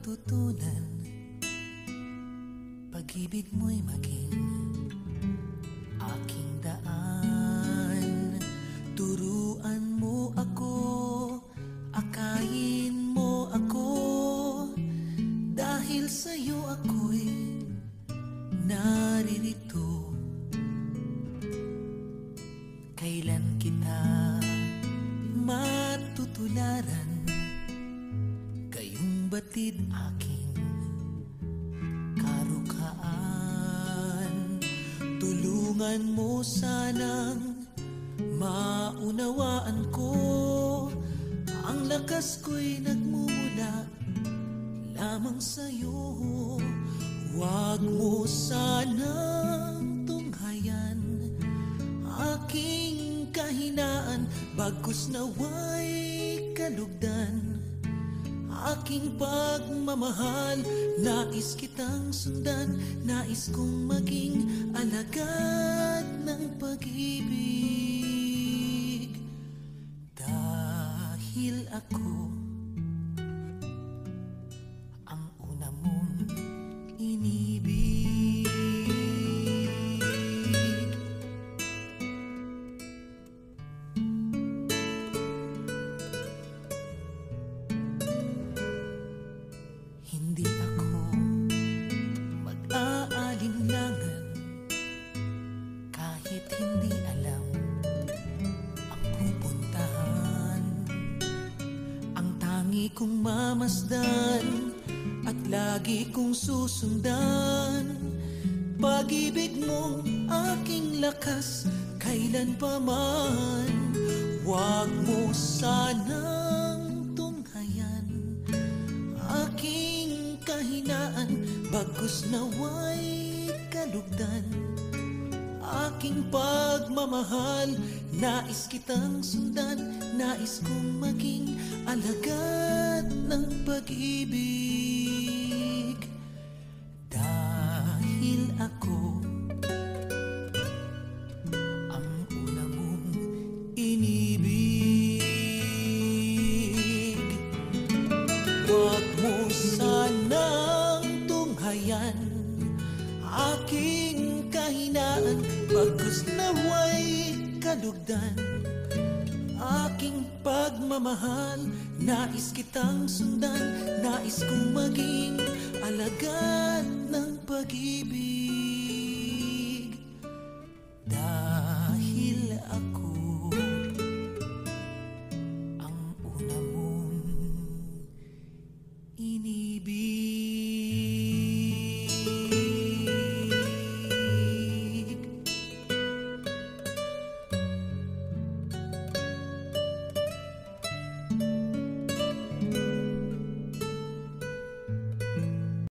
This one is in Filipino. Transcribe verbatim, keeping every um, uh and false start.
matutunan. Pag-ibig mo'y maging aking daan. Turuan mo ako, akayin mo ako, dahil sa'yo ako'y naririto. Kailan kita matutularan, gayong batid aking karukhaan. Tulungan mo sanang maunawaan ko, ang lakas ko'y nagmumula lamang sa'yo. Huwag mo sanang tunghayan aking kahinaan, bagkus nawa'y kalugdan. Aking pagmamahal, nais kitang sundan, nais kong maging alagad ng pag-ibig. Dahil ako ang una mong inibig. Hindi ako mag-aalinlangan kahit hindi alam ang pupuntahan. Ang tangi kong mamasdan at lagi kong susundan, pag-ibig mong aking lakas kailan pa man. Huwag mo sanang tunghayan aking kahinaan, bagkus nawa'y kalugdan. Aking pagmamahal, nais kitang sundan, nais kong maging alagad ng pag-ibig. Dahil ako ang una mong inibig. Huwag mo sanang tunghayan aking kahinaan, bagkus nawa'y kalugdan. Aking pagmamahal, nais kitang sundan, nais kong maging alagad ng pag-ibig.